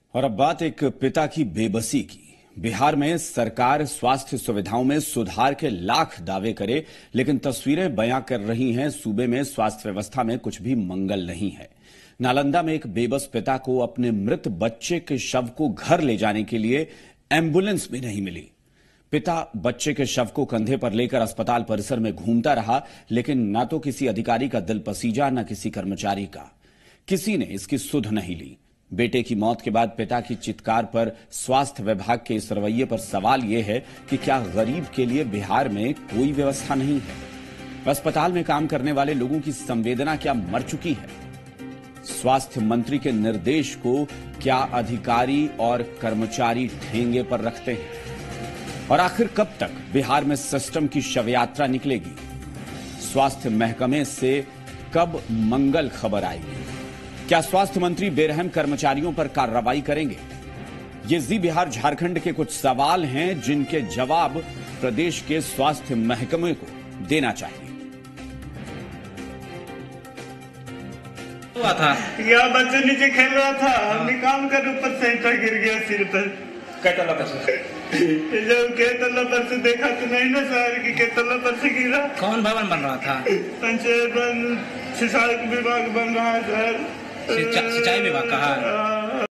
और अब बात एक पिता की बेबसी की। बिहार में सरकार स्वास्थ्य सुविधाओं में सुधार के लाख दावे करे, लेकिन तस्वीरें बयां कर रही हैं सूबे में स्वास्थ्य व्यवस्था में कुछ भी मंगल नहीं है। नालंदा में एक बेबस पिता को अपने मृत बच्चे के शव को घर ले जाने के लिए एम्बुलेंस भी नहीं मिली। पिता बच्चे के शव को कंधे पर लेकर अस्पताल परिसर में घूमता रहा, लेकिन न तो किसी अधिकारी का दिल पसीजा, न किसी कर्मचारी का। किसी ने इसकी सुध नहीं ली। बेटे की मौत के बाद पिता की चित्कार पर स्वास्थ्य विभाग के इस रवैये पर सवाल यह है कि क्या गरीब के लिए बिहार में कोई व्यवस्था नहीं है? अस्पताल में काम करने वाले लोगों की संवेदना क्या मर चुकी है? स्वास्थ्य मंत्री के निर्देश को क्या अधिकारी और कर्मचारी ठेंगे पर रखते हैं? और आखिर कब तक बिहार में सिस्टम की शव यात्रा निकलेगी? स्वास्थ्य महकमे से कब मंगल खबर आएगी? क्या स्वास्थ्य मंत्री बेरहम कर्मचारियों पर कार्रवाई करेंगे? ये जी बिहार झारखंड के कुछ सवाल हैं जिनके जवाब प्रदेश के स्वास्थ्य महकमे को देना चाहिए। हुआ था यहाँ बच्चे नीचे खेल रहा था, हमने काम कर ऊपर से ईंटा गिर गया सिर पर। कैटला पर से जब केतला पर से देखा तो नहीं ना सर कि केतला पर से गिरा। कौन भवन बन रहा था? पंचायत सिंचाई विभाग बन रहा है सर। सिंचाई विभाग का है।